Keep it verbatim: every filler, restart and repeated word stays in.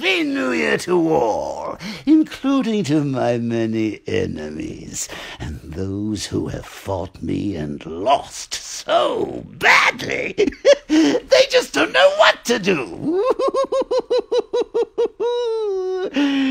Happy New Year to all, including to my many enemies, and those who have fought me and lost so badly, they just don't know what to do.